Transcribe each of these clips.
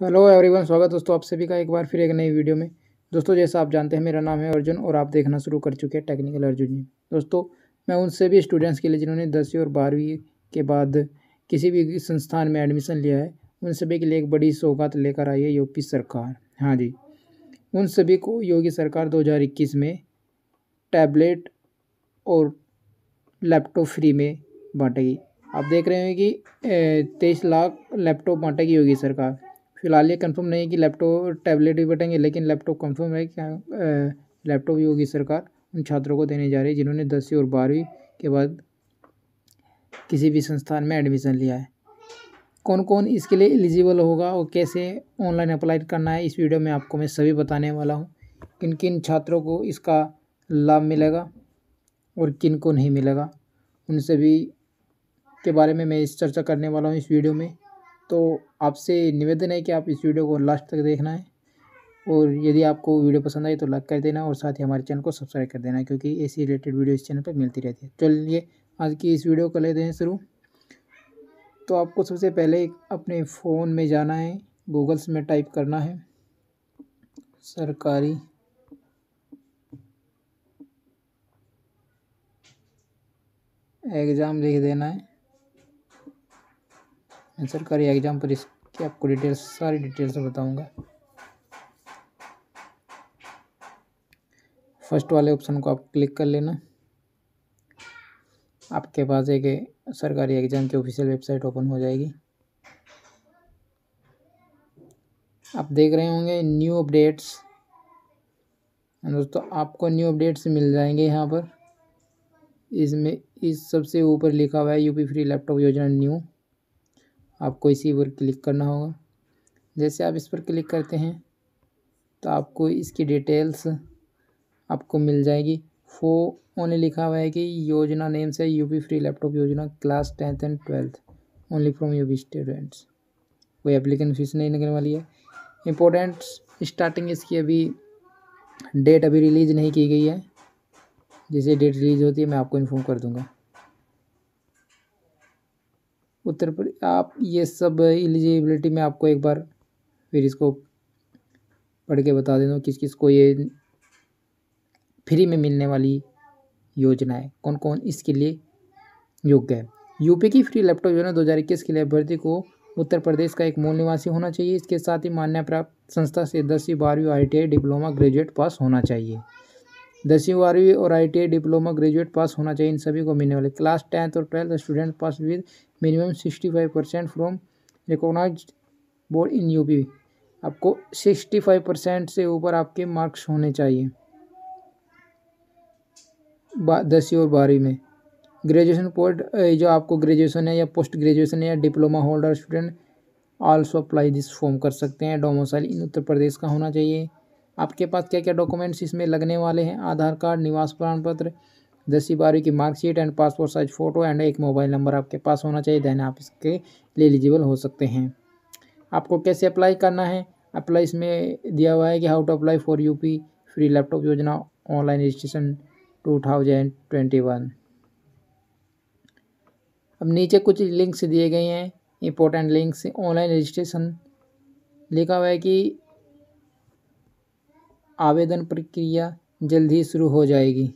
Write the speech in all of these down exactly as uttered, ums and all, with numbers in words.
Hello everyone, स्वागत दोस्तों आप सभी का एक बार फिर एक नई वीडियो में। दोस्तों जैसा आप जानते हैं मेरा नाम है अर्जुन और आप देखना शुरू कर चुके हैं टेक्निकल अर्जुन जी। दोस्तों मैं उन सभी स्टूडेंट्स के लिए जिन्होंने दसवीं और बारहवीं के बाद किसी भी संस्थान में एडमिशन लिया है, उन सभी के लिए एक बड़ी सौगात लेकर आई है यूपी सरकार। हाँ जी, उन सभी को योगी सरकार दो हज़ार इक्कीस में टैबलेट और लैपटॉप फ्री में बांटेगी। आप देख रहे हैं कि तेईस लाख लैपटॉप बांटेगी योगी सरकार। फिलहाल ये कंफर्म नहीं है कि लैपटॉप टैबलेट भी बटेंगे, लेकिन लैपटॉप कंफर्म है क्या लैपटॉप योगी सरकार उन छात्रों को देने जा रही है जिन्होंने दसवीं और बारहवीं के बाद किसी भी संस्थान में एडमिशन लिया है। कौन कौन इसके लिए एलिजिबल होगा और कैसे ऑनलाइन अप्लाई करना है, इस वीडियो में आपको मैं सभी बताने वाला हूँ। किन किन छात्रों को इसका लाभ मिलेगा और किन को नहीं मिलेगा, उन सभी के बारे में मैं इस चर्चा करने वाला हूँ इस वीडियो में। तो आपसे निवेदन है कि आप इस वीडियो को लास्ट तक देखना है और यदि आपको वीडियो पसंद आई तो लाइक कर देना और साथ ही हमारे चैनल को सब्सक्राइब कर देना, क्योंकि ऐसी रिलेटेड वीडियो इस चैनल पर मिलती रहती है। चलिए आज की इस वीडियो को लेते हैं शुरू। तो आपको सबसे पहले अपने फ़ोन में जाना है, गूगल्स में टाइप करना है सरकारी एग्ज़ाम लिख देना है। मैं सरकारी एग्ज़ाम पर इसकी आपको डिटेल्स सारी डिटेल्स बताऊंगा। फर्स्ट वाले ऑप्शन को आप क्लिक कर लेना। आपके पास एक सरकारी एग्ज़ाम की ऑफिशियल वेबसाइट ओपन हो जाएगी। आप देख रहे होंगे न्यू अपडेट्स। दोस्तों आपको न्यू अपडेट्स मिल जाएंगे यहाँ पर। इसमें इस सबसे ऊपर लिखा हुआ है यूपी फ्री लैपटॉप योजना न्यू। आपको इसी पर क्लिक करना होगा। जैसे आप इस पर क्लिक करते हैं तो आपको इसकी डिटेल्स आपको मिल जाएगी। फो ओनली लिखा हुआ है कि योजना नेम से यूपी फ्री लैपटॉप योजना class tenth and twelfth only from UP students. कोई एप्लीकेशन फीस नहीं लगने वाली है। इम्पोर्टेंट स्टार्टिंग इसकी अभी डेट अभी रिलीज़ नहीं की गई है। जैसे डेट रिलीज़ होती है मैं आपको इन्फॉर्म कर दूंगा। उत्तर प्रदेश आप ये सब एलिजिबिलिटी में आपको एक बार फिर इसको पढ़ के बता देता हूँ किस किस को ये फ्री में मिलने वाली योजना है, कौन कौन इसके लिए योग्य है। यूपी की फ्री लैपटॉप योजना दो हज़ार इक्कीस के लिए अभ्यर्थी को उत्तर प्रदेश का एक मूल निवासी होना चाहिए। इसके साथ ही मान्यता प्राप्त संस्था से दसवीं बारहवीं I T I diploma graduate pass होना चाहिए। दसवीं बारहवीं और I T I diploma graduate pass होना चाहिए इन सभी को मिलने वाले। क्लास टेंथ और twelfth student pass with minimum sixty five percent from recognised board in UP. आपको सिक्सटी फाइव परसेंट से ऊपर आपके मार्क्स होने चाहिए दसवीं और बारहवीं में। ग्रेजुएशन पोस्ट जो आपको ग्रेजुएशन है या पोस्ट ग्रेजुएशन है या diploma holder student also apply this form कर सकते हैं। डोमिसाइल इन उत्तर प्रदेश का होना चाहिए। आपके पास क्या क्या डॉक्यूमेंट्स इसमें लगने वाले हैं? आधार कार्ड, निवास प्रमाण पत्र, दसवीं बारहवीं की marksheet and passport size photo and एक मोबाइल नंबर आपके पास होना चाहिए। देन आप इसके लिए एलिजिबल हो सकते हैं। आपको कैसे अप्लाई करना है? अप्लाई इसमें दिया हुआ है कि how to apply for UP free laptop योजना online registration two thousand twenty one. अब नीचे कुछ लिंक्स दिए गए हैं, इंपॉर्टेंट लिंक्स। ऑनलाइन रजिस्ट्रेशन लिखा हुआ है कि आवेदन प्रक्रिया जल्द ही शुरू हो जाएगी।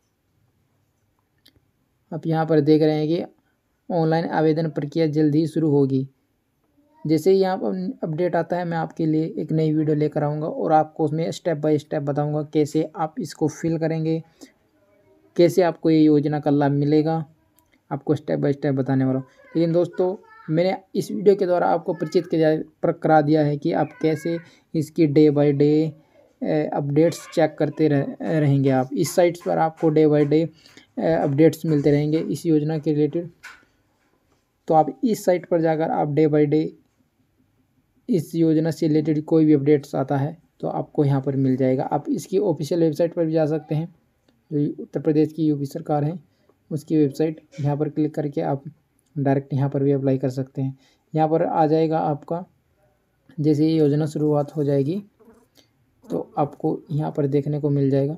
आप यहाँ पर देख रहे हैं कि ऑनलाइन आवेदन प्रक्रिया जल्द ही शुरू होगी। जैसे ही यहाँ पर अपडेट आता है मैं आपके लिए एक नई वीडियो लेकर आऊँगा और आपको उसमें स्टेप बाय स्टेप बताऊँगा कैसे आप इसको फिल करेंगे, कैसे आपको ये योजना का लाभ मिलेगा। आपको स्टेप बाय स्टेप बताने वाला हूँ। लेकिन दोस्तों मैंने इस वीडियो के द्वारा आपको परिचित करा दिया है कि आप कैसे इसकी day by day updates check करते रह, रहेंगे। आप इस साइट्स पर आपको डे बाय डे अपडेट्स मिलते रहेंगे इस योजना के रिलेटेड। तो आप इस साइट पर जाकर आप डे बाय डे इस योजना से रिलेटेड कोई भी अपडेट्स आता है तो आपको यहाँ पर मिल जाएगा। आप इसकी ऑफिशियल वेबसाइट पर भी जा सकते हैं, जो उत्तर प्रदेश की यूपी सरकार है उसकी वेबसाइट। यहाँ पर क्लिक करके आप डायरेक्ट यहाँ पर भी अप्लाई कर सकते हैं। यहाँ पर आ जाएगा आपका, जैसे ये योजना शुरुआत हो जाएगी तो आपको यहाँ पर देखने को मिल जाएगा।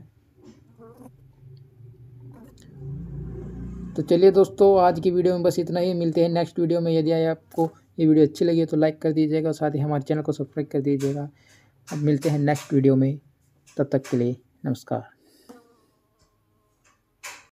तो चलिए दोस्तों आज की वीडियो में बस इतना ही। मिलते हैं नेक्स्ट वीडियो में। यदि आपको ये वीडियो अच्छी लगी तो लाइक कर दीजिएगा और साथ ही हमारे चैनल को सब्सक्राइब कर दीजिएगा। अब मिलते हैं नेक्स्ट वीडियो में, तब तक के लिए नमस्कार।